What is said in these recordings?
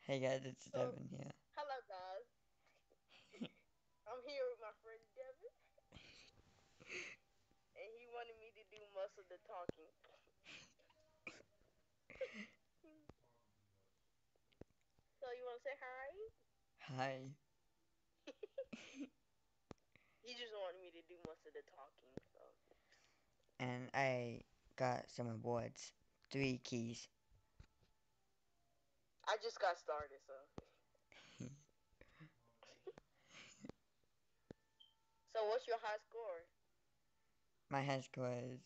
Hey guys, it's So, Devin here. hello guys. I'm here with my friend Devin, and he wanted me to do most of the talking. So, you want to say hi? Hi. He just wanted me to do most of the talking. So, And I got some awards. 3 keys. I just got started. So what's your high score? My high score is.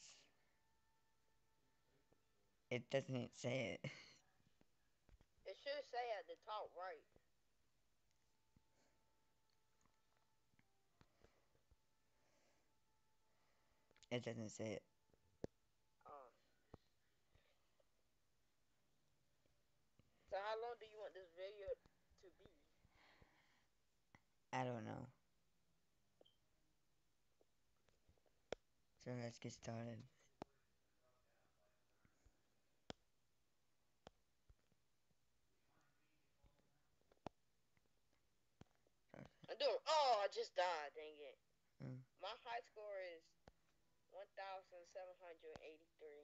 It doesn't say it. It should say at the top right. It doesn't say it. Um. So, how long do you want this video to be? I don't know. So let's get started. I'm doing. Oh, I just died. Dang it. Mm. My high score is 1,783.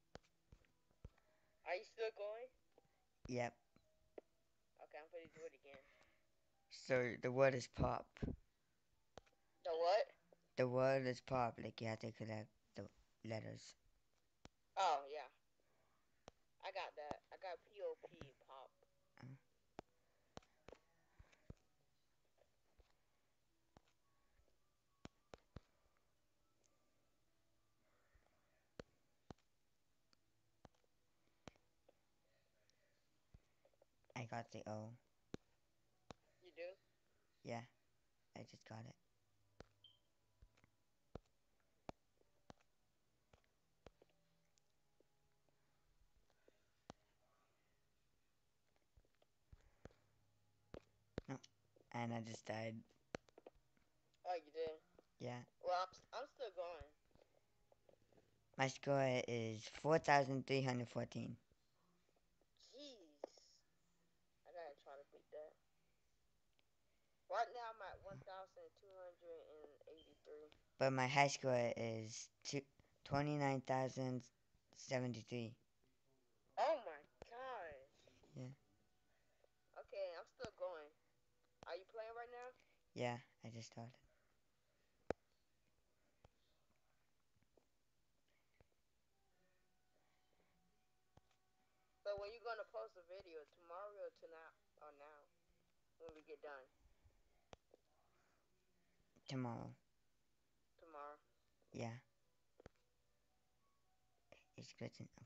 Are you still going? Yep. Okay, I'm gonna do it again. So the word is pop. The what? The word is pop. Like you have to collect the letters. Oh yeah, I got that. I got POP pop. Uh, I got the O. You do? Yeah, I just got it. No. And I just died. Oh, you did. Yeah. Well, I'm still going. My score is 4,314. Jeez, I gotta try to beat that. Right now I'm at 1,283. But my high score is 29,073. Oh my gosh. Yeah. Okay, I'm still going. Are you playing right now? Yeah, I just started. So when you gonna post a video tomorrow or tonight or now when we get done? Tomorrow. Tomorrow. Yeah. It's glitching. Okay.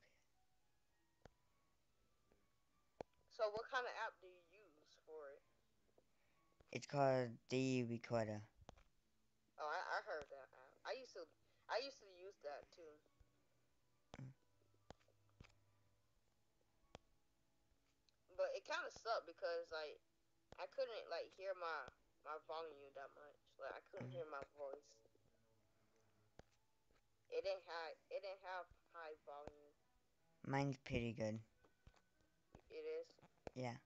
So what kind of app do you use for it? It's called the recorder. Oh, I heard that app. I used to use that too. Mm. But it kind of sucked because like I couldn't like hear my volume that much. Like I couldn't Mm. hear my voice. It didn't have high volume. Mine's pretty good. It is. Yeah.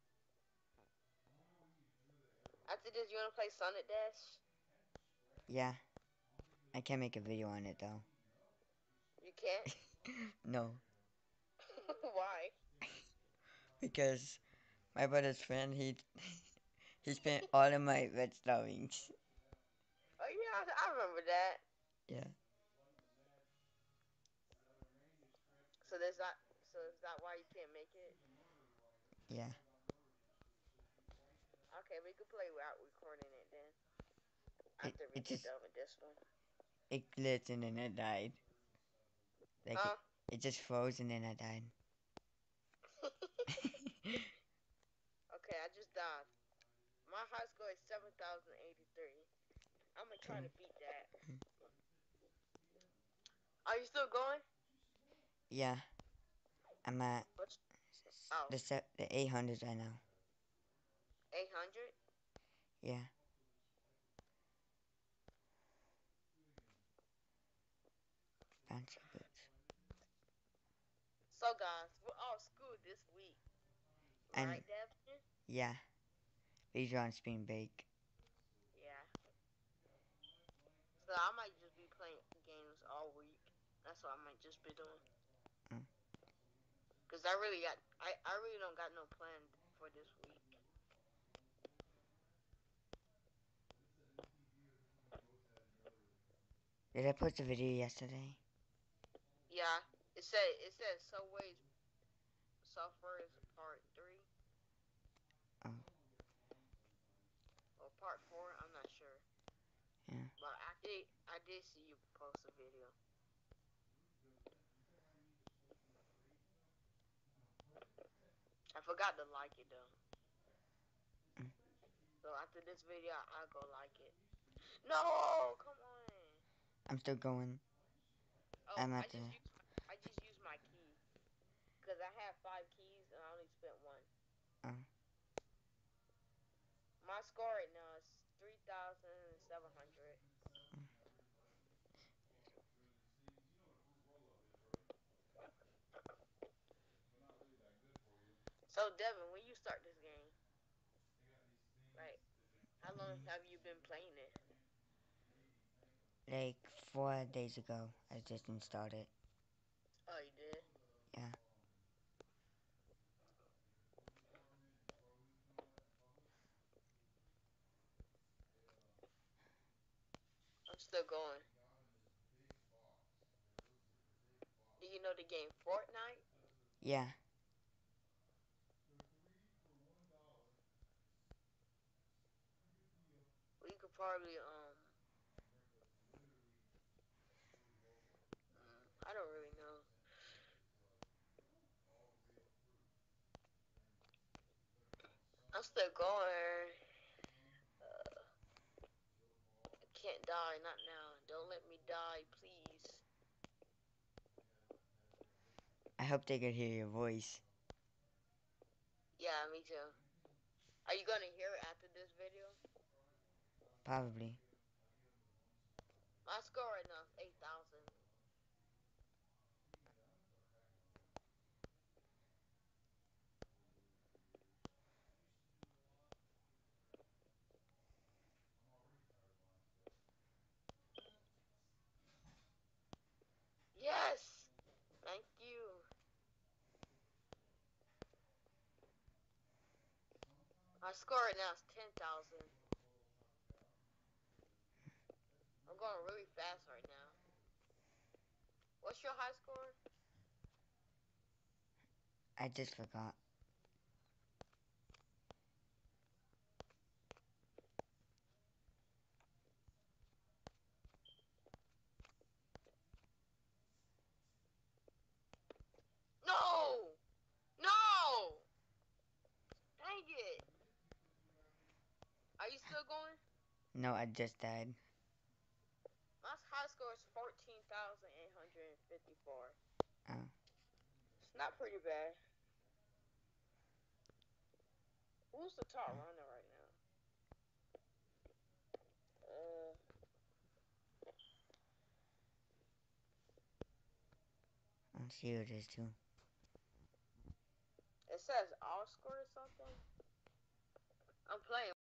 After this, you wanna play Sonic Dash? Yeah. I can't make a video on it though. You can't. No. Why? Because my brother's friend, he spent all of my red star rings. Oh yeah, I remember that. Yeah. So there's that. So is that why you can't make it? Yeah. Okay, we could play without recording it then. It After we it get just done with this one. it glitched and then it died. Like Huh? it just froze and then I died. Okay, I just died. My high score is 7,083. I'm gonna try Cool. to beat that. Are you still going? Yeah. I'm at What's oh the 800 right now. 800? Yeah. Bouncy boots. So guys, we're all school this week, And right, Devin? Yeah, these are on Spring Break. Yeah. So I might just be playing games all week. That's what I might just be doing. Mm. Cause I really don't got no plan for this week. Did I post a video yesterday? Yeah. It says Subway's Suffers Part 3 Oh, or Part 4. I'm not sure. yeah. But I did see you post a video. I forgot to like it though. Mm. So after this video, I'll go like it. No, come on. I'm still going. Oh, I'm at the. I just used my key because I have 5 keys and I only spent one. Oh, My score right now is 3,700. So Devin, when you start this game, like how long have you been playing it? like 4 days ago, I just installed it. Oh, you did. Yeah. I'm still going. Do you know the game Fortnite? Yeah. We could probably I don't really know. I'm still going. I can't die, not now. Don't let me die, please. I hope they could hear your voice. Yeah, me too. Are you gonna hear it after this video? Probably. My score right now is 8,000. Yes! Thank you. My score right now is 10,000. I'm going really fast right now. What's your high score? I just forgot. No! No! Dang it! Are you still going? No, I just died. My high score is 14,854. Oh. It's not pretty bad. Who's the top runner right now? Uh, I'll see who it is too. it says all score or something. I'm playing